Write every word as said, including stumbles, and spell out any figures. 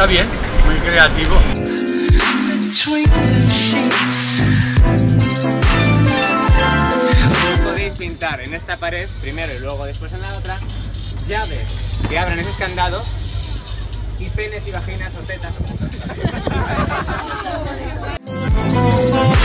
Está bien, muy creativo. Podéis pintar en esta pared, primero y luego después en la otra, llaves que abran esos candados y penes y vaginas o tetas.